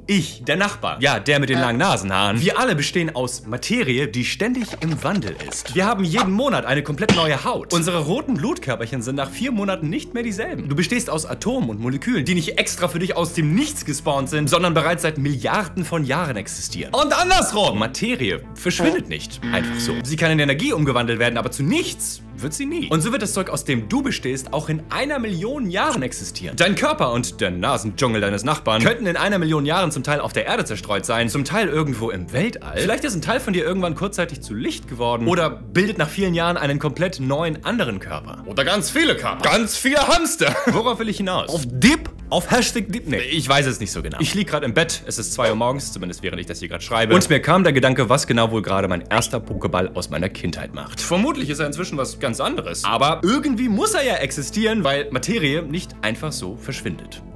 ich, der Nachbar, ja, der mit den langen Nasenhaaren. Wir alle bestehen aus Materie, die ständig im Wandel ist. Wir haben jeden Monat eine komplett neue Haut. Unsere roten Blutkörperchen sind nach 4 Monaten nicht mehr dieselben. Du bestehst aus Atomen und Molekülen, die nicht extra für dich aus dem Nichts gespawnt sind, sondern bereits seit Milliarden von Jahren existieren. Und andersrum! Materie verschwindet nicht einfach so. Sie kann in Energie umgewandelt werden, aber zu nichts wird sie nie. Und so wird das Zeug, aus dem du bestehst, auch in 1 Million Jahren existieren. Dein Körper und der Nasendschungel deines Nachbarn könnten in 1 Million Jahren zum Teil auf der Erde zerstreut sein, zum Teil irgendwo im Weltall. Vielleicht ist ein Teil von dir irgendwann kurzzeitig zu Licht geworden oder bildet nach vielen Jahren einen komplett neuen anderen Körper. Oder ganz viele Körper. Ganz viele Hamster. Worauf will ich hinaus? Auf Dip? Auf Hashtag Dip? Nee, ich weiß es nicht so genau. Ich lieg gerade im Bett, es ist 2 Uhr morgens, zumindest während ich das hier gerade schreibe. Und mir kam der Gedanke, was genau wohl gerade mein erster Pokéball aus meiner Kindheit macht. Vermutlich ist er inzwischen was ganz anderes. Aber irgendwie muss er ja existieren, weil Materie nicht einfach so verschwindet.